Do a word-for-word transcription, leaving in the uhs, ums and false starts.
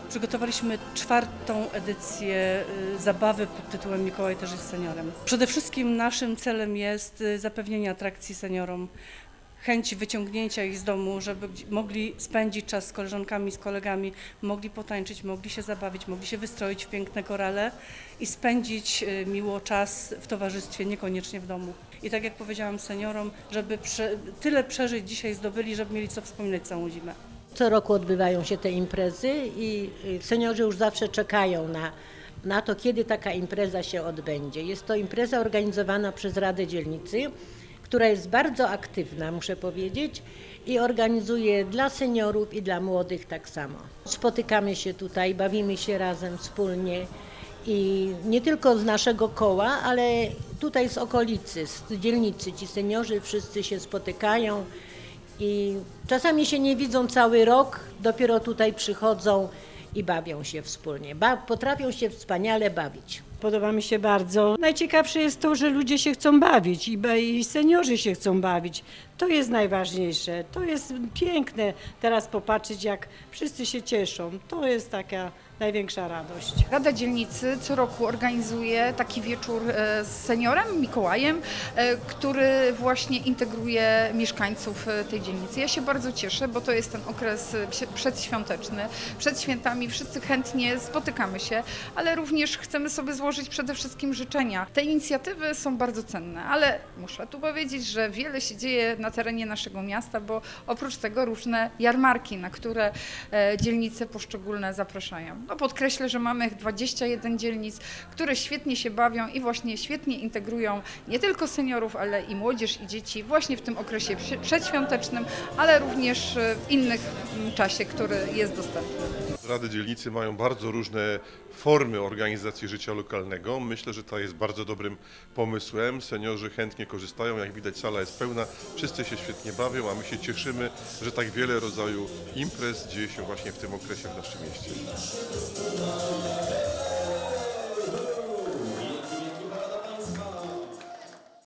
Przygotowaliśmy czwartą edycję zabawy pod tytułem Mikołaj też jest seniorem. Przede wszystkim naszym celem jest zapewnienie atrakcji seniorom, chęć wyciągnięcia ich z domu, żeby mogli spędzić czas z koleżankami, z kolegami, mogli potańczyć, mogli się zabawić, mogli się wystroić w piękne korale i spędzić miło czas w towarzystwie, niekoniecznie w domu. I tak jak powiedziałam seniorom, żeby prze, tyle przeżyć dzisiaj zdobyli, żeby mieli co wspominać całą zimę. Co roku odbywają się te imprezy i seniorzy już zawsze czekają na, na to, kiedy taka impreza się odbędzie. Jest to impreza organizowana przez Radę Dzielnicy, która jest bardzo aktywna, muszę powiedzieć, i organizuje dla seniorów i dla młodych tak samo. Spotykamy się tutaj, bawimy się razem wspólnie i nie tylko z naszego koła, ale tutaj z okolicy, z dzielnicy. Ci seniorzy wszyscy się spotykają i czasami się nie widzą cały rok, dopiero tutaj przychodzą i bawią się wspólnie. Ba- potrafią się wspaniale bawić. Podoba mi się bardzo. Najciekawsze jest to, że ludzie się chcą bawić i, i seniorzy się chcą bawić. To jest najważniejsze. To jest piękne teraz popatrzeć, jak wszyscy się cieszą. To jest taka największa radość. Rada Dzielnicy co roku organizuje taki wieczór z seniorem, Mikołajem, który właśnie integruje mieszkańców tej dzielnicy. Ja się bardzo cieszę, bo to jest ten okres przedświąteczny. Przed świętami wszyscy chętnie spotykamy się, ale również chcemy sobie złożyć przede wszystkim życzenia. Te inicjatywy są bardzo cenne, ale muszę tu powiedzieć, że wiele się dzieje na terenie naszego miasta, bo oprócz tego różne jarmarki, na które dzielnice poszczególne zapraszają. No podkreślę, że mamy dwadzieścia jeden dzielnic, które świetnie się bawią i właśnie świetnie integrują nie tylko seniorów, ale i młodzież i dzieci właśnie w tym okresie przedświątecznym, ale również w innym czasie, który jest dostępny. Rady Dzielnicy mają bardzo różne formy organizacji życia lokalnego. Myślę, że ta jest bardzo dobrym pomysłem. Seniorzy chętnie korzystają, jak widać sala jest pełna, wszyscy się świetnie bawią, a my się cieszymy, że tak wiele rodzaju imprez dzieje się właśnie w tym okresie w naszym mieście.